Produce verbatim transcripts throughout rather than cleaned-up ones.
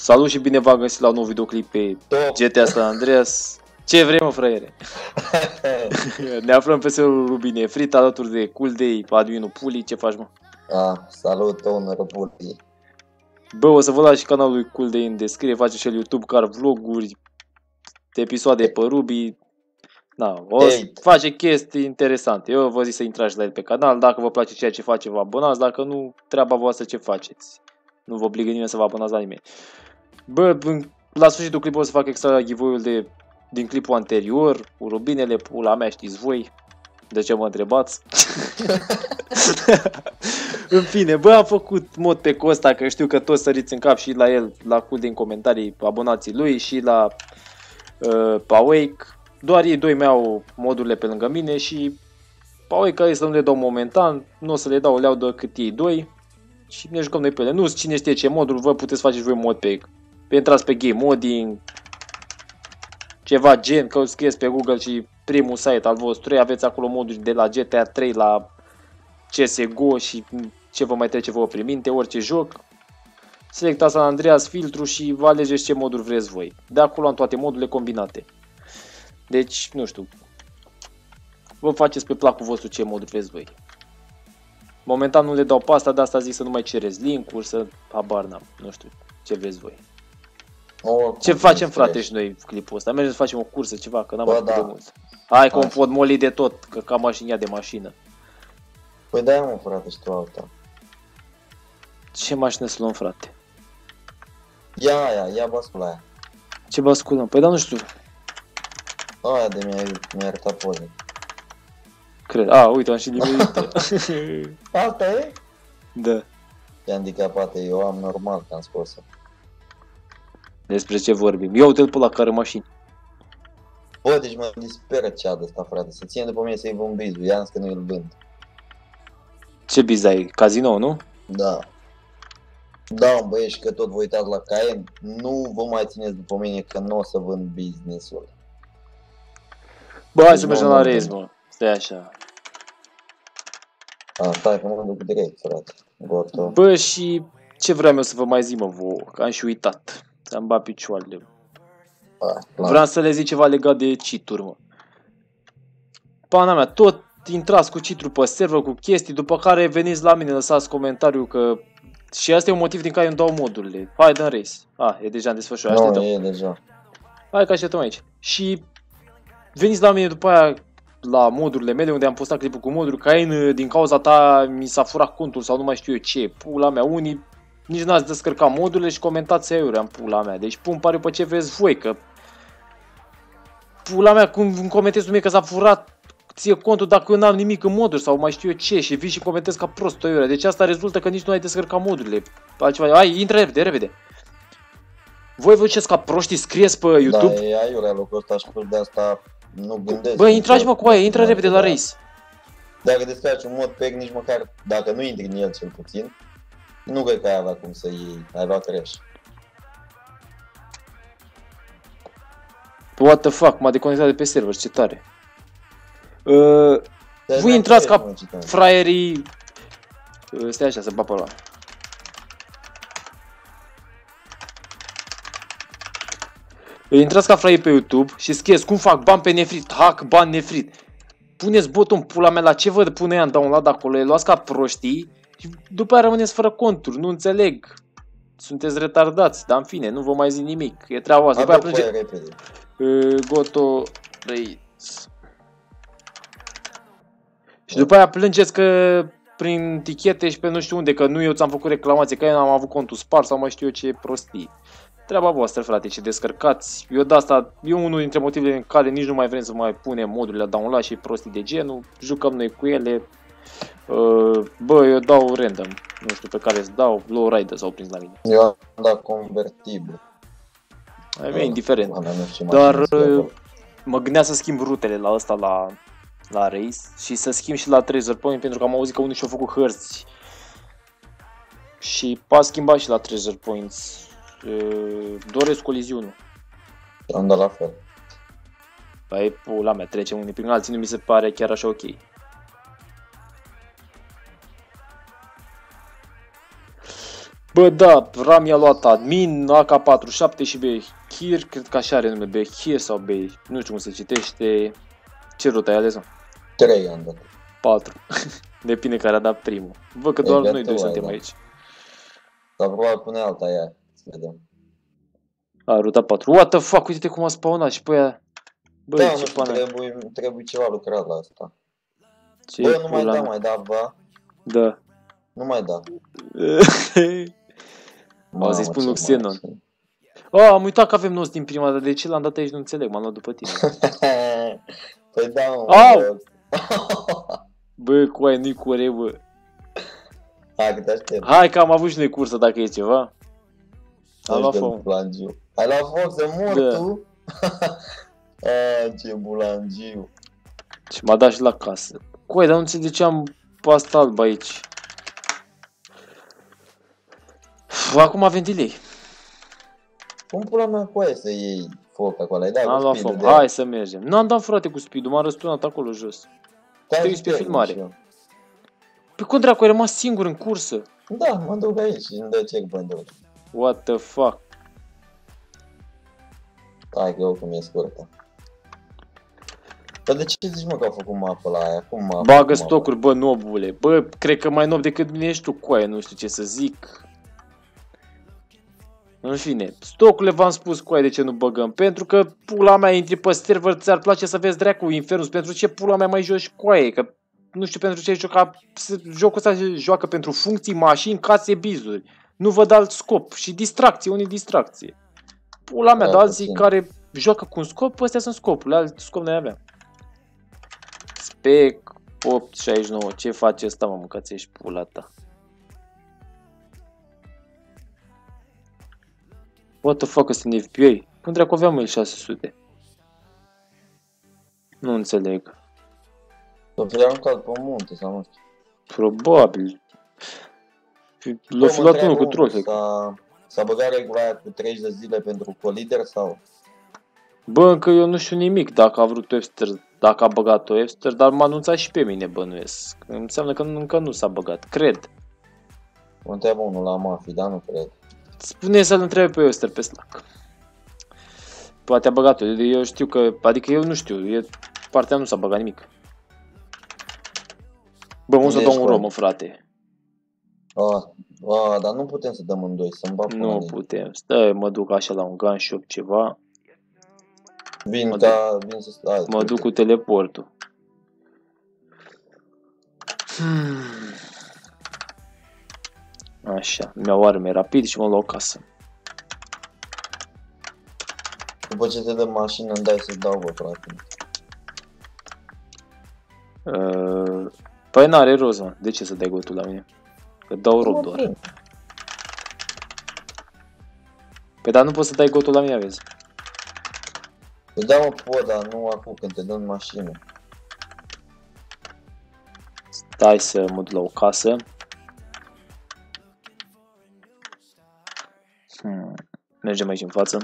Salut și bine v-am găsit la un nou videoclip pe Top. G T A San Andreas. Ce vrei, mă, fraiere? Ne aflăm pe serverul Ruby Nefrit, alături de Cool Day, adminul Puli. Ce faci, mă? Ah, salut, owner Puli. Bă, o să vă las și canalul lui Cool Day în descriere, face și el YouTube, car vloguri, episoade pe Ruby. Da, o să face chestii interesante. Eu vă zic să intrați la el pe canal, dacă vă place ceea ce face, vă abonați, dacă nu, treaba voastră ce faceți. Nu vă obligă nimeni să vă abonați la nimeni. Bă, la sfârșitul clipului o să fac extra giveaway-ul de din clipul anterior, cu rubinele, pula mea, știți voi. De ce mă întrebați? În fine, bă, am făcut mod pe Costa, că știu că toți săriți în cap și la el, la Cool din comentarii, abonații lui și la uh, Awake. Doar ei doi mi-au modurile pe lângă mine și Awake care să nu le dau momentan, nu o să le dau, le-au decât ei doi. Și ne jucăm noi pe ele. Nu cine știe ce moduri, vă puteți face și voi mod pe, pe intrați pe game modding, ceva gen, că scrieți pe Google și primul site al vostru, aveți acolo moduri de la G T A trei la C S G O și ce vă mai trece vouă prin minte, orice joc. Selectați San Andreas filtru și vă alegeți ce moduri vreți voi. De acolo am toate modurile combinate. Deci, nu știu, vă faceți pe placul vostru ce moduri vreți voi. Momentan nu le dau pe asta, de asta zic să nu mai cereți link-uri, să habar n-am, nu știu ce vreți voi. Oh, ce facem, frate, și noi clipul ăsta? Mergem să facem o cursă, ceva, că n-am mai făcut de mult. Hai că îmi pot moli de tot, că ca mașinia de mașină. Păi da, mă, frate, și tu alta. Ce mașină să luăm, frate? Ia aia, ia bascula aia. Ce basculăm? Păi da, nu știu. Aia de mi-a mi arătat poze. Cred. A, uite, am și nimerit. Asta e? Da. E handicapată, eu am normal că am scos-o. Despre ce vorbim? Eu uite-l pe la care mașini. Bă, deci mă disperă cea de asta, frate. Să ține după mine să-i vând bizul. I-am zis că nu îl vând. Ce biz ai? Casino, nu? Da. Da, băieți, că tot vă uitați la Cayenne. Nu vă mai țineți după mine că nu o să vând business-ul. Bă, hai să mergem la race, mă. Stai așa. A, stai că mă duc direct, frate. Goto. Bă, și ce vreau eu să vă mai zic, mă, vouă? Că am și uitat. Să-mi bat picioarele. A, vreau să le zic ceva legat de cheat-uri, mă. Pana mea, tot intrați cu cheat-uri pe server, cu chestii, după care veniți la mine, lăsați comentariu că... Și asta e un motiv din care îmi dau modurile. Hai, dă-n race. Ah, e deja în desfășurare, nu, așteptăm. e deja. Hai că așteptăm aici. Și veniți la mine după aia la modurile mele, unde am postat clipul cu moduri, că din cauza ta mi s-a furat contul sau nu mai știu eu ce. Pula mea, unii nici n-ați descărcat modurile și comentați aiurea în pula mea. Deci pun pariu pe ce vreți voi, că... Pula mea, cum îmi comentezi mie că s-a furat ție contul dacă eu n-am nimic în moduri sau mai știu eu ce și vii și comentezi ca prost aiurea. Deci asta rezultă că nici nu ai descărcat modurile. Altceva. Hai, intră repede, repede. Voi vă duceți ca proștii, scrieți pe YouTube? Da, e aiurea lucrul ăsta și de asta nu gândesc. Bă, intrați mă cu aia, intră repede la race. Dacă descarci un mod pack, nici măcar, dacă nu intri în el cel puțin, nu cred că ai avea cum să iei, ai avea crash. What the fuck, m-a deconectat de pe server, ce tare. Uh, voi intrați ca fraierii... Uh, stai așa, să bat pe ăla. Intrați ca fraierii pe YouTube și scrieți cum fac bani pe Nefrit, hack bani Nefrit. Puneți botul în pula mea, la ce văd pune ea în download acolo, le luați ca proștii și după aia rămâneți fără conturi, nu înțeleg. Sunteți retardați, dar în fine, nu vă mai zic nimic, e treaba asta. După aia plânge... Uh, Goto Race. Și după aia plângeți că prin tichete și pe nu știu unde, că nu eu ți-am făcut reclamație, că eu n-am avut contul spart sau mai știu eu ce prostii. Treaba voastră, frate, ce descărcați. Eu de asta, e unul dintre motivele în care nici nu mai vrem să mai punem modurile la download și prostii de genul. Jucăm noi cu ele. Uh, bă, eu dau random. Nu știu pe care îți dau. Lowrider s-au prins la mine. Eu am dat convertibil. Ai mea, indiferent. Dar uh, mă gândeam să schimb rutele la ăsta, la, la race. Și să schimb și la Treasure Point, pentru că am auzit că unii și-au făcut hărți. Și poate schimba și la Treasure Points. Doresc coliziunul. Am dat la fel. Păi, pula mea, trecem unii prin alții, nu mi se pare chiar așa ok. Bă, da, Ram i-a luat admin, A K patruzeci și șapte și Behir, cred că așa are nume, Behir sau Behir, nu știu cum se citește. Ce rută ai ales, mă? trei am dat. patru. Depinde care a dat primul. Văd că doar noi doi suntem aici. Dar probabil pune alta aia, să vedem. A, ruta patru. What the fuck, uite-te cum a spawnat și pe aia. Bă, da, ce nu știu, trebuie, trebuie ceva lucrat la asta. Ce bă, nu mai da, mai da, bă. Da. Nu mai da. O să-i spun lui Xenon. Oh, am uitat că avem nos din prima dată. De ce l-am dat aici? Nu înțeleg, m-am luat după tine. Păi da, mă. Au! Bă, cu aia nu-i corect, bă. Hai că te aștept. Hai că am avut și noi cursă dacă e ceva. Am luat foc. Ai luat foc să mor da. tu? Ah, ce bulangiu. Și m-a dat și la casă. Coi, dar nu înțeleg de ce am pasta albă aici. Acum avem delay. Cum pula mea cu aia să iei foc acolo? Ai dat am luat foc. Hai să mergem. Nu am dat, frate, cu speed-ul, m-a răsturnat acolo jos. Te uiți pe filmare. Pe cum dracu, ai rămas singur în cursă? Da, mă duc aici și îmi dă checkpoint-ul. What the fuck? Hai că oricum e scurtă. Dar de ce zici, mă, că au făcut mapă la aia? Cum mapă? Bagă stocuri, bă, nobule. Bă, cred că mai nob decât mine ești tu cu aia, nu știu ce să zic. În fine, stocurile v-am spus cu aia de ce nu băgăm. Pentru că pula mea intri pe server, ți-ar place să vezi dracu Infernus. Pentru ce pula mea mai joci cu aia? Că nu știu pentru ce joca, jocul ăsta se joacă pentru funcții, mașini, case, bizuri. Nu văd alt scop și distracție, unii distracție. Pula mea, dar alții care joacă cu un scop, ăstea sunt scopurile, alt scop noi aveam. Spec opt șaizeci și nouă, ce face ăsta, mă, mâncați ești pula ta. What the fuck, ăsta în F B I? Cum dracu aveam el șase sute? Nu înțeleg. L-a fi aruncat pe munte sau nu știu. Probabil. L-a fi luat unul cu troll. S-a băgat regula aia cu treizeci de zile pentru colider sau? Bă, încă eu nu știu nimic dacă a vrut Webster, dacă a băgat-o Webster, dar m-a anunțat și pe mine, bănuiesc. Înseamnă că încă nu s-a băgat, cred. Mă întreabă unul la Mafii, dar nu cred. Spune să-l întrebe pe Webster pe Slack. Poate a băgat-o, eu știu că, adică eu nu știu, e, partea nu s-a băgat nimic. Bă, mă să dau un romă, frate. Ah, ah, dar nu putem să dăm în doi, să-mi bag. Nu putem, stai, mă duc așa la un gun shop ceva. Vin mă ca, duc, vin să stai. Mă duc cu teleportul. Hmm. Așa, mi-au arme rapid și mă luau casă. După ce te dă mașină, îmi dai să-ți dau, bă, frate. Uh, păi n-are rost, mă. De ce să dai gotul la mine? Că dau rob doar. Prin. Păi dar nu poți să dai gotul la mine, vezi? Păi da, mă, pot, dar nu acum, când te dă în mașină. Stai să mă duc la o casă. Hmm. Mergem aici în față.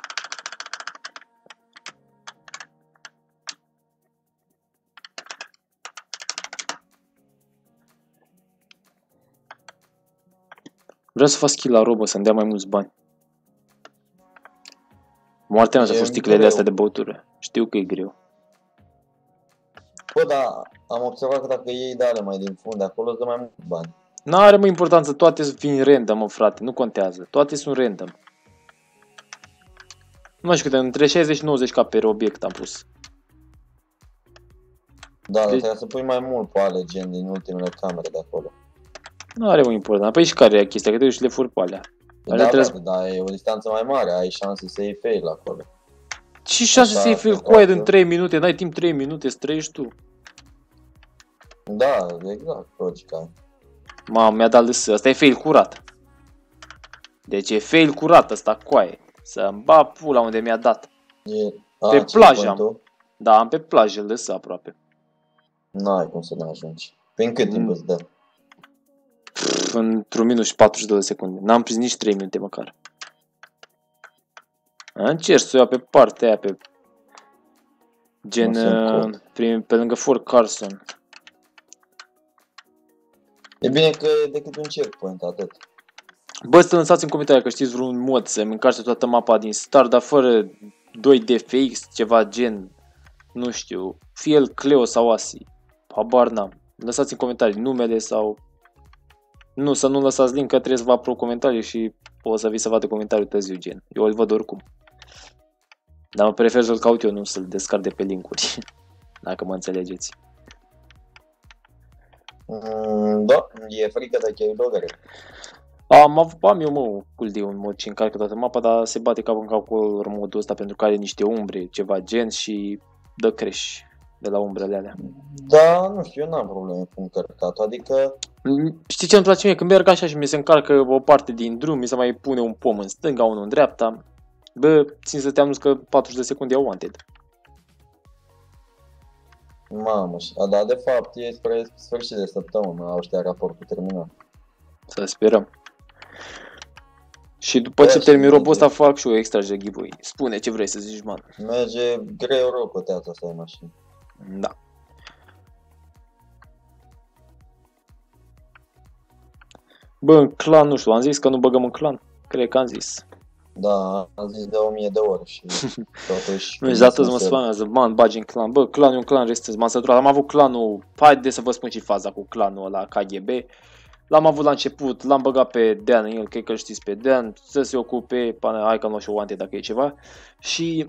Vreau să fac skill la robă, să-mi dea mai mulți bani. Moartea mea să fost sticlele astea de băutură. Știu că e greu. Bă, da, am observat că dacă iei de ale mai din fund, de acolo îți dă mai mulți bani. N-are mă importanță, toate vin random, mă, frate, nu contează. Toate sunt random. Nu mai știu câte, între șaizeci și nouăzeci ca pe obiect am pus. Da, dar trebuie să pui mai mult pe ale gen din ultimele camere de acolo. Nu are o importanță. Păi și care e chestia? Că te duci și le furi pe alea. Da, da, trebuie... da, dar e o distanță mai mare, ai șanse să iei fail acolo. Ce șanse să iei fail cu aia din trei minute? N-ai timp trei minute să trăiești tu. Da, exact, logica. Mamă, mi-a dat lăsă. Asta e fail curat. Deci e fail curat ăsta cu aia. Să-mi ba pula unde mi-a dat. E... A, pe plajă am. Da, am pe plajă, îl lăsă aproape. N-ai cum să n-ajungi. Prin cât timp îți dă? Într-un minut și patruzeci și două de secunde. N-am prins nici trei minute măcar. Încerc să o iau pe partea aia, pe... Gen, uh, prin, pe lângă Fort Carson. E bine că e decât un checkpoint, atât. Bă, să lăsați în comentarii că știți vreun mod să-mi încarce toată mapa din start, dar fără doi D F X, ceva gen, nu știu, fie el Cleo sau Asi, habar n-am. Lăsați în comentarii numele sau... Nu, să nu lăsați link, că trebuie să vă apro comentarii și o să vi se vadă comentariul târziu, gen. Eu îl văd oricum. Dar mă prefer să-l caut eu, nu să-l descarc de pe linkuri. Dacă mă înțelegeți. Mm, da, e frică de keylogger. Am, am eu, mă, cool de un mod ce încarcă toată mapa, dar se bate cap în cap cu modul ăsta pentru că are niște umbre, ceva gen și dă crash de la umbrele alea. Da, nu știu, eu n-am probleme cu încărcatul, adică... Știi ce îmi place mie? Când merg așa și mi se încarcă o parte din drum, mi se mai pune un pom în stânga, unul în dreapta. Bă, țin să te anunț că patruzeci de secunde au wanted. Mamă, dar de fapt e spre sfârșit de săptămână, au ăștia raportul terminat. Să sperăm. Și după ce termin robul ăsta fac și eu extra de giveaway. Spune ce vrei să zici, man. Merge greu rău coteața să ai mașină. Da. Bă, în clan, nu știu, am zis că nu băgăm în clan. Cred că am zis. Da, am zis de o mie de ori și totuși... Nu, exact, mă spamează, man, bagi în clan. Bă, clanul e un clan restrâns, m-am săturat. Am avut clanul, haide să vă spun și faza cu clanul ăla K G B. L-am avut la început, l-am băgat pe Dean în el, cred că îl știți pe Dean, să se ocupe, până, hai că nu știu wanted dacă e ceva. Și...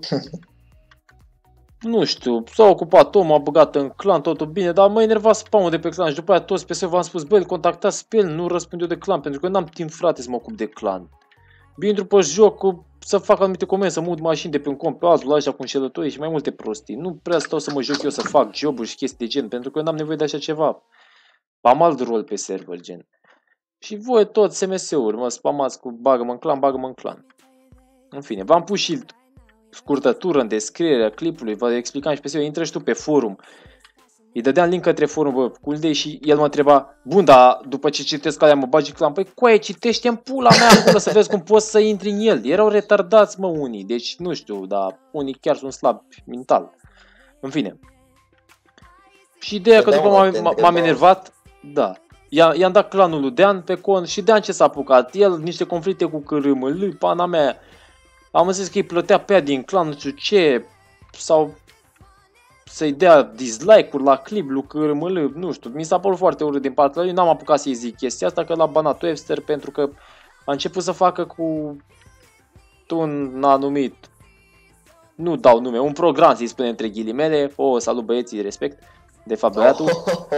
nu știu, s-a ocupat omul, a băgat în clan, totul bine, dar mă enerva spamul de pe clan și după aia toți pe server v-am spus, bă, îl contactați pe el, nu răspund eu de clan, pentru că n-am timp, frate, să mă ocup de clan. Bine, după joc, să fac anumite comenzi, să mut mașini de pe un comp pe altul, așa cu înșelătorii și mai multe prostii. Nu prea stau să mă joc eu să fac joburi și chestii de gen, pentru că n-am nevoie de așa ceva. Am alt rol pe server, gen. Și voi tot S M S-uri, mă spamați cu bagă-mă în clan, bagă-mă în clan. În fine, v-am pus și scurtătură în descrierea clipului, vă explicam și pe serio, intră și tu pe forum. Îi dădeam link către forum, bă, Cool și el mă întreba, bun, dar după ce citesc alea mă bagi clan, păi coaie, citește în pula mea acolo să vezi cum poți să intri în el. Erau retardați, mă, unii, deci nu știu, dar unii chiar sunt slabi mental. În fine. Și ideea că după m-am enervat, da. I-am dat clanul lui Dean pe con și Dean ce s-a apucat? El, niște conflicte cu C R M L, pana mea. Am zis că îi plătea pe ea din clan, nu știu ce, sau să-i dea dislike-uri la clip lui C R M L, nu știu, mi s-a părut foarte urât din partea lui, n-am apucat să-i zic chestia asta, că l-a banat Webster pentru că a început să facă cu un anumit, nu dau nume, un program, să-i spune între ghilimele, o, salut băieții, respect, de fapt băiatul.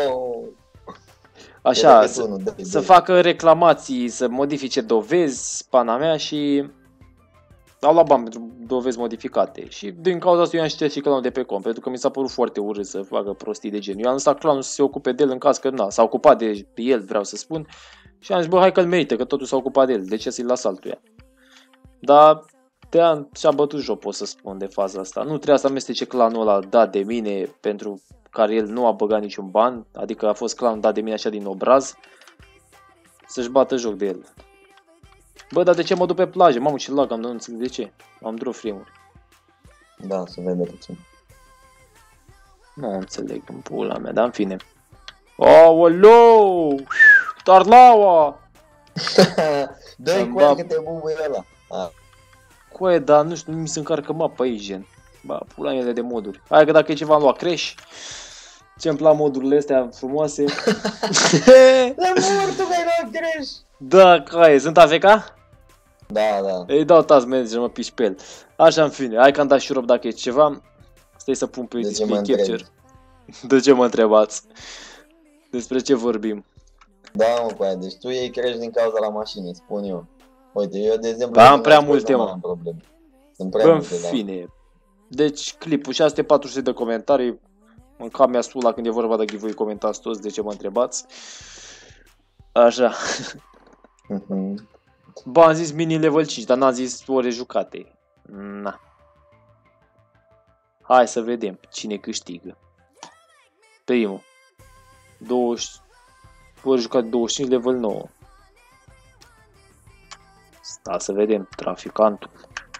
Așa, să, să facă reclamații, să modifice dovezi, pana mea și au luat bani pentru dovezi modificate. Și din cauza asta eu am șters și clanul de pe comp, pentru că mi s-a părut foarte urât să facă prostii de gen. Eu am lăsat clanul să se ocupe de el în caz că na, s-a ocupat de el, vreau să spun. Și am zis, bă, hai că-l merită, că totul s-a ocupat de el, de ce să-i las altuia? Dar Dean și-a bătut joc, pot să spun, de faza asta. Nu trebuia să amestece clanul ăla dat de mine, pentru care el nu a băgat niciun ban, adică a fost clanul dat de mine așa din obraz, să-și bată joc de el. Bă, dar de ce mă duc pe plajă? Mamă, ce lag am, nu înțeleg de ce. Am drop frame-uri. Da, se vede puțin. Nu înțeleg, în pula mea, dar în fine. Aoleu! Tarlaua! Dă-i cu aia că te bubuie ăla. Coaie, dar nu știu, nu mi se încarcă mapa aici, gen. Ba, pula mea de moduri. Hai că dacă e ceva am luat crash. Ce-mi plac modurile astea frumoase. La mortul că ai luat crash! Da, coaie, sunt A F K? Da, da. Îi dau task manager, mă piși pe el. Așa, în fine, hai că am dat și rob dacă e ceva. Stai să pun pe display capture. De ce mă întrebați? Despre ce vorbim? Da, mă, cu aia, deci tu iei crash din cauza la mașină, spun eu. Uite, eu de exemplu... Da, am prea multe, mă. Am probleme. Sunt prea Bă, multe, în fine. Da. Deci, clipul șase sute patruzeci de comentarii. În cam mea sula când e vorba de giveaway, comentați toți de ce mă întrebați. Așa. Bă, am zis mini level cinci, dar n-am zis ore jucate. Na. Hai să vedem cine câștigă. Primul. douăzeci. Ore jucate douăzeci și cinci, level nouă. Sta să vedem. Traficantul.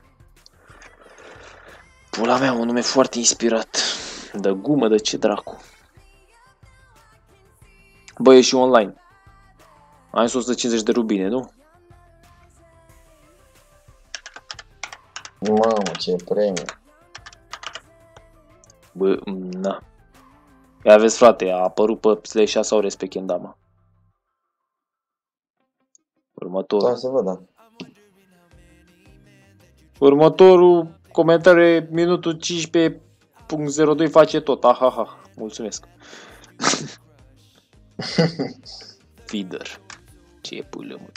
Pula mea, un nume foarte inspirat. De gumă, de ce dracu. Bă, e și online. Am zis o sută cincizeci de rubine, nu? Mamă, ce premiu. Bă, na. Ia vezi, frate, a apărut pe Slash șase sau respect Kendama. Următorul. Hai să văd, da. Următorul comentariu e minutul cincisprezece punct zero doi face tot. Ahaha. Mulțumesc. Feeder. Ce e pulă, mă.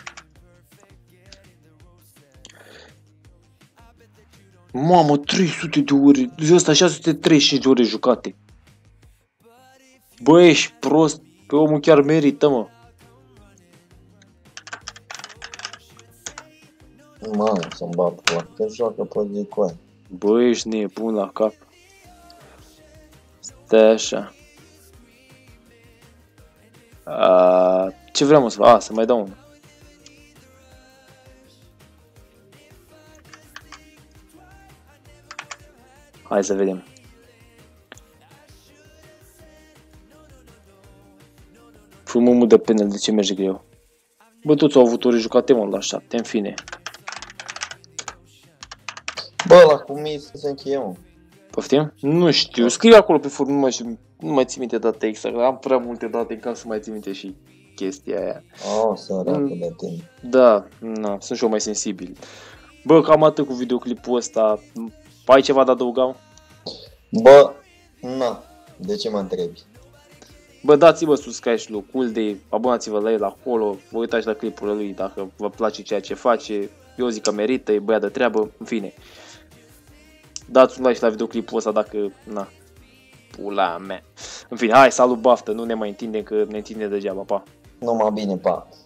Mamă, trei sute de ore. Ăsta șase sute treizeci și cinci de ore jucate. Bă, ești prost. Pe omul chiar merită, mă. Mamă, să-mi bat la că joacă pe zi cu aia. Bă, ești nebun la cap. Stai așa. A, ce vreau să fac? A, să mai dau unul. Hai să vedem. Frumumul de penel, de ce merge greu? Bă, toți au avut ore jucate, mă, la șapte, în fine. Bă, la cum mi se încheie, mă? Poftim? Nu știu, scrie acolo pe forum, nu mai, știu, nu mai țin minte data exact, am prea multe date în cap să mai țin minte și chestia aia. Oh, săracă mm. de tine. Da, na, sunt și eu mai sensibil. Bă, cam atât cu videoclipul ăsta. Ai ceva de adăugat? Bă, na, de ce mă întrebi? Bă, dați-vă subscribe și lui Coolday, abonați-vă la el acolo, vă uitați la clipurile lui dacă vă place ceea ce face. Eu zic că merită, e băiat de treabă, în fine. Dați un like la videoclipul ăsta dacă, na, pula mea. În fine, hai, salut, baftă, nu ne mai întindem că ne întinde degeaba, pa. Numai bine, pa.